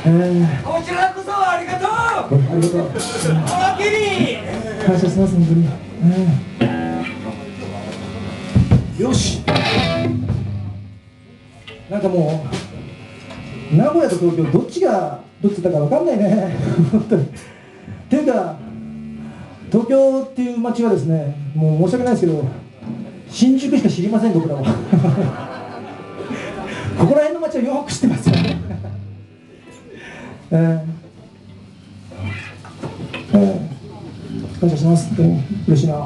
こちらこそありがとう。 ありがとう。 おまけに感謝します、本当に。よし。なんかもう、名古屋と東京、どっちがどっちだか分かんないね、本当に。っていうか、東京っていう街はですね、もう申し訳ないですけど、新宿しか知りません、僕らは。ここら辺の街はよく知ってますよね。感謝します。嬉しいな。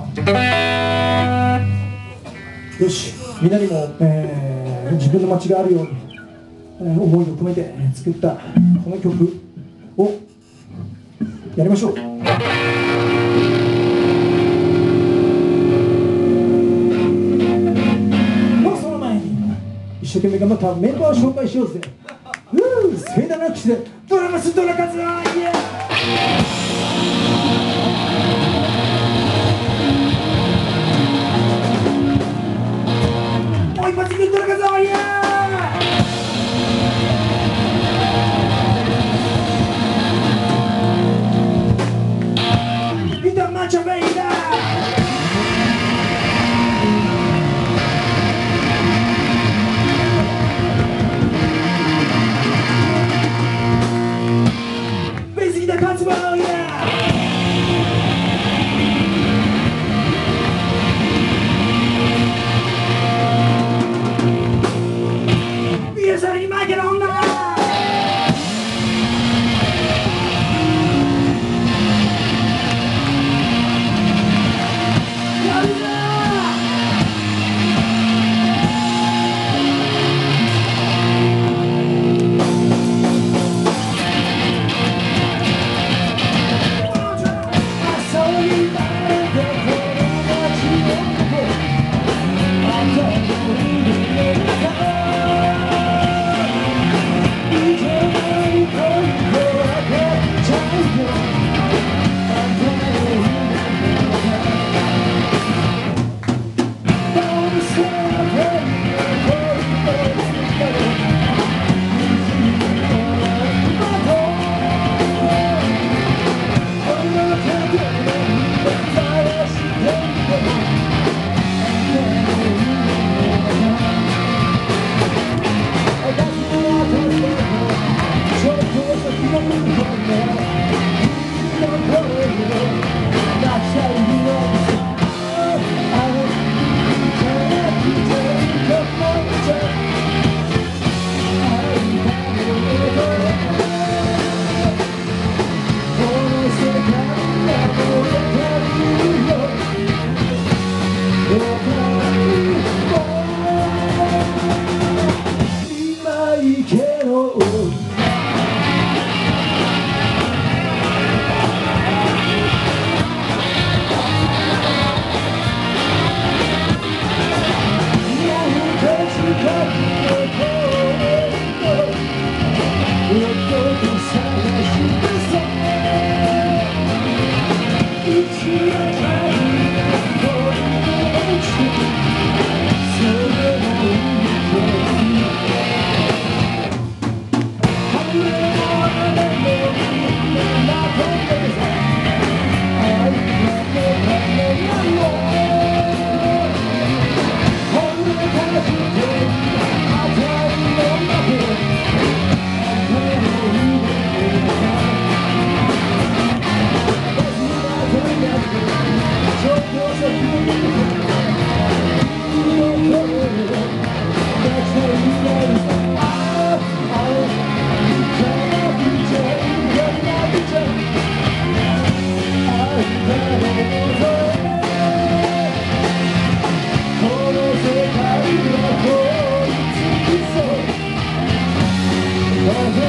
よし、みんなにも、自分の街があるように、思いを込めて作ったこの曲をやりましょう。もうその前に一生懸命頑張ったメンバーを紹介しようぜ。盛大な拍手でドラマスドラカズライエー、もう一発いくドラカズライエー、ビタマチャベイダー。 Oh,